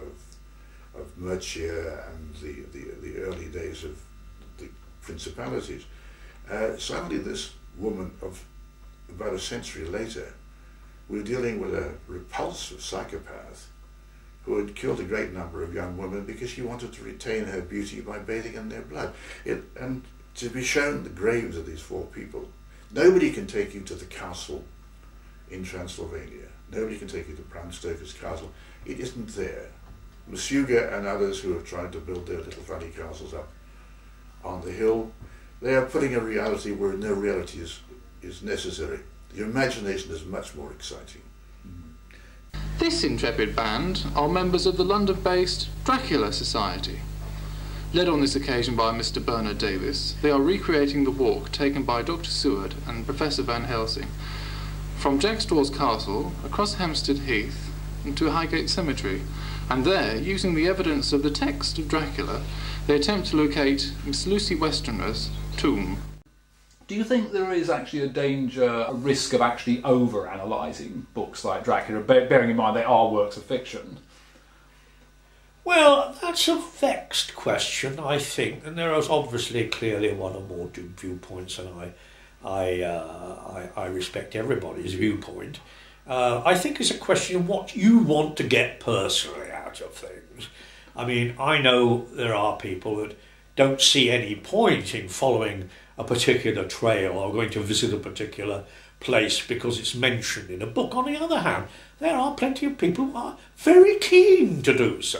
of Mercia and the early days of the principalities. Suddenly this woman of about a century later, we're dealing with a repulsive psychopath who had killed a great number of young women because she wanted to retain her beauty by bathing in their blood. And to be shown the graves of these 4 people, nobody can take you to the castle in Transylvania. Nobody can take you to Bram Stoker's castle. It isn't there. Masuga and others who have tried to build their little funny castles up on the hill, they are putting a reality where no reality is necessary. Your imagination is much more exciting. This intrepid band are members of the London-based Dracula Society. Led on this occasion by Mr. Bernard Davis, they are recreating the walk taken by Dr. Seward and Professor Van Helsing from Jack Straw's Castle across Hampstead Heath to Highgate Cemetery, and there, using the evidence of the text of Dracula, they attempt to locate Miss Lucy Westenra's tomb. Do you think there is actually a danger, a risk of actually over-analysing books like Dracula, bearing in mind they are works of fiction? Well, that's a vexed question, I think, and there is obviously clearly one or more viewpoints, and I respect everybody's viewpoint. I think it's a question of what you want to get personally out of things. I mean, I know there are people that don't see any point in following a particular trail or going to visit a particular place because it's mentioned in a book. On the other hand, there are plenty of people who are very keen to do so.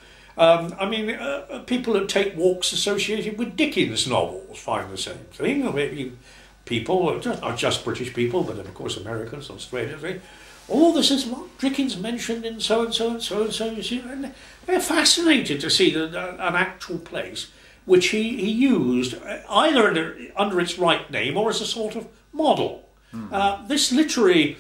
People that take walks associated with Dickens novels find the same thing. Or maybe people, not just British people, but of course Americans, Australians, all this is what Dickens mentioned in so and so and so and so. And they're fascinated to see an actual place which he used either under its right name or as a sort of model. This literary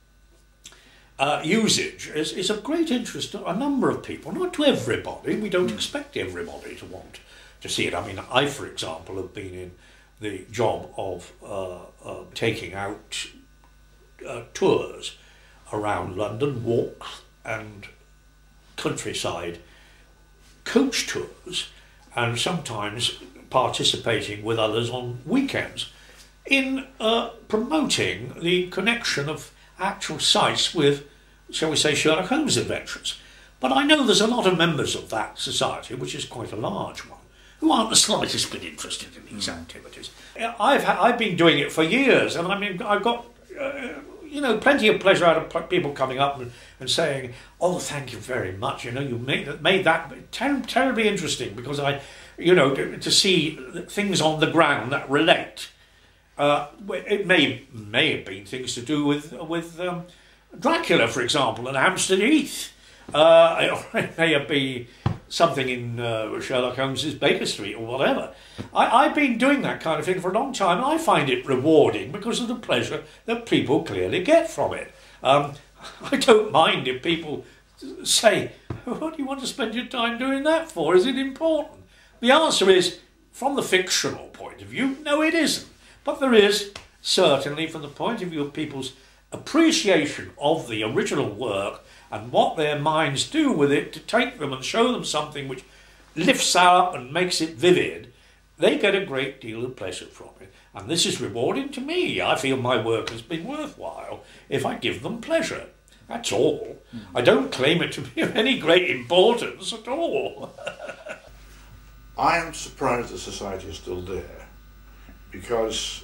usage is of great interest to a number of people, not to everybody. We don't expect everybody to want to see it. I mean, I, for example, have been in the job of taking out tours around London, walks and countryside coach tours, and sometimes participating with others on weekends. in promoting the connection of actual sites with, shall we say, Sherlock Holmes adventures. But I know there's a lot of members of that society, which is quite a large one, who aren't the slightest bit interested in these activities. I've been doing it for years, and I mean, I've got you know, plenty of pleasure out of people coming up and saying, "Oh, thank you very much. You know, you made that terribly interesting," because you know, to see things on the ground that relate. It may have been things to do with Dracula, for example, and Hampstead Heath. It may have been something in Sherlock Holmes's Baker Street or whatever. I've been doing that kind of thing for a long time, and I find it rewarding because of the pleasure that people clearly get from it. I don't mind if people say, "What do you want to spend your time doing that for? Is it important?" The answer is, from the fictional point of view, no, it isn't. But there is, certainly, from the point of view of people's appreciation of the original work and what their minds do with it to take them and show them something which lifts up and makes it vivid, they get a great deal of pleasure from it. And this is rewarding to me. I feel my work has been worthwhile if I give them pleasure. That's all. I don't claim it to be of any great importance at all. I am surprised the society is still there, because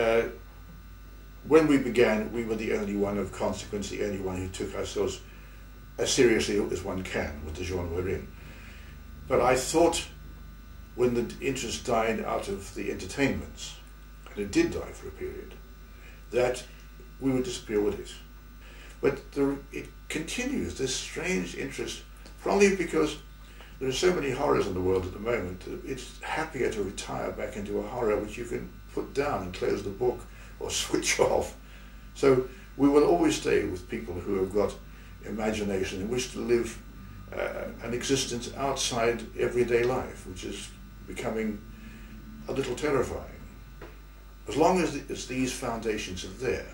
when we began, we were the only one of consequence, the only one who took ourselves as seriously as one can with the genre we're in. But I thought when the interest died out of the entertainments, and it did die for a period, that we would disappear with it. But it continues, this strange interest, probably because there are so many horrors in the world at the moment. It's happier to retire back into a horror which you can put down and close the book or switch off. So we will always stay with people who have got imagination and wish to live an existence outside everyday life, which is becoming a little terrifying. As long as these foundations are there,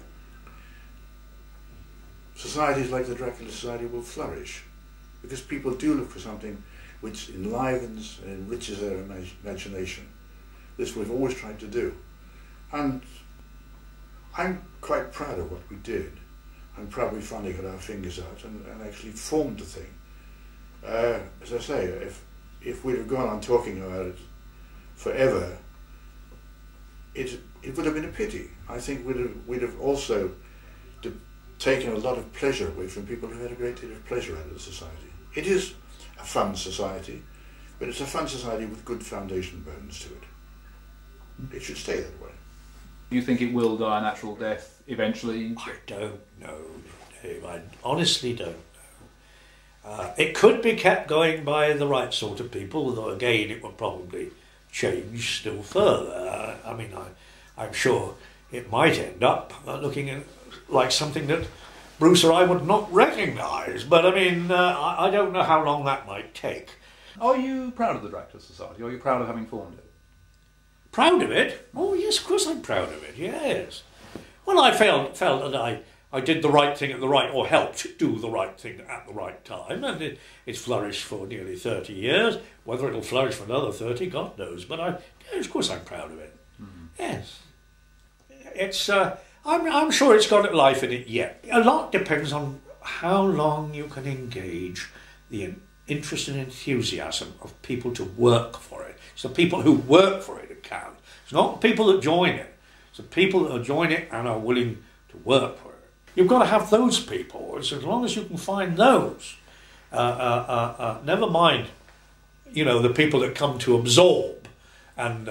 societies like the Dracula Society will flourish, because people do look for something which enlivens and enriches their imagination. This we've always tried to do. And I'm quite proud of what we did. I'm proud we finally got our fingers out and actually formed the thing. As I say, if we'd have gone on talking about it forever, it would have been a pity. I think we'd have also taken a lot of pleasure away from people who had a great deal of pleasure out of the society. It is a fun society, but it's a fun society with good foundation bones to it. It should stay that way. Do you think it will die a natural death eventually? I don't know, Dave. I honestly don't know. It could be kept going by the right sort of people, though again it would probably change still further. I mean, I'm sure it might end up looking like something that Bruce or I would not recognise, but I mean, I don't know how long that might take. Are you proud of the Dracula Society? Are you proud of having formed it? Proud of it? Oh yes, of course I'm proud of it, yes. Well, I felt that I did the right thing at the right, or helped do the right thing at the right time, and it's flourished for nearly 30 years. Whether it'll flourish for another 30, God knows, but of course I'm proud of it. Mm-hmm. Yes. It's, I'm sure it's got life in it yet. A lot depends on how long you can engage the interest and enthusiasm of people to work for it. It's the people who work for it that count. It's not the people that join it. It's the people that join it and are willing to work for it. You've got to have those people. It's as long as you can find those. Never mind, you know, the people that come to absorb and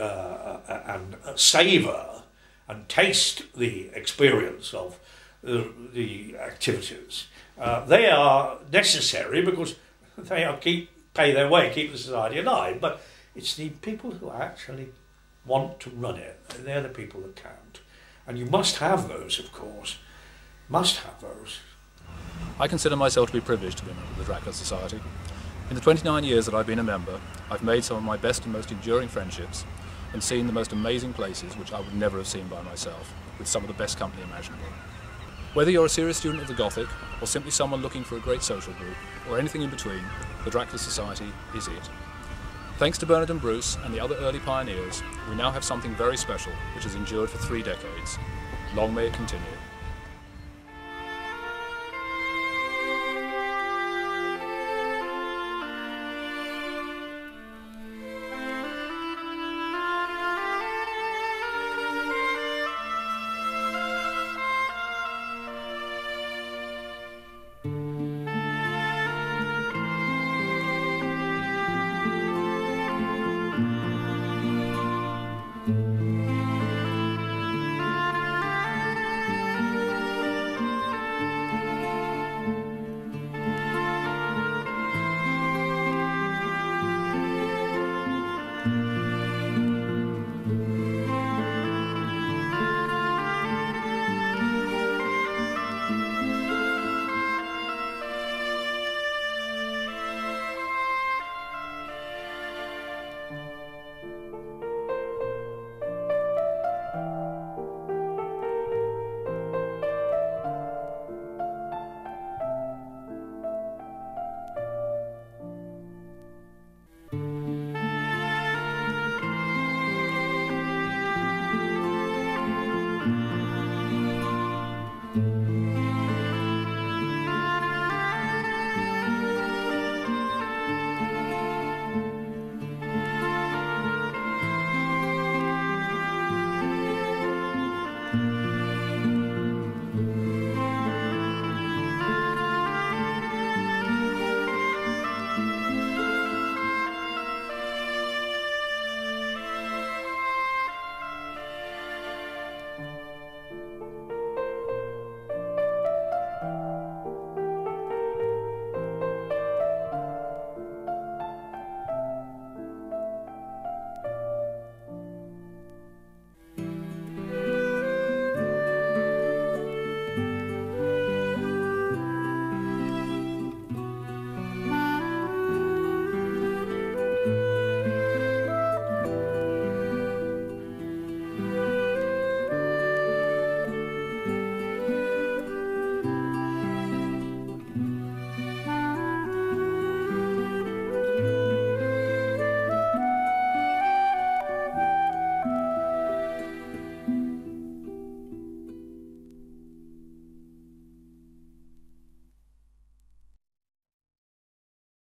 savour and taste the experience of the activities. They are necessary because they are pay their way, keep the society alive. But it's the people who actually want to run it. They're the people that count. And you must have those, of course. Must have those. I consider myself to be privileged to be a member of the Dracula Society. In the 29 years that I've been a member, I've made some of my best and most enduring friendships and seen the most amazing places which I would never have seen by myself, with some of the best company imaginable. Whether you're a serious student of the Gothic, or simply someone looking for a great social group, or anything in between, the Dracula Society is it. Thanks to Bernard and Bruce and the other early pioneers, we now have something very special which has endured for 3 decades. Long may it continue.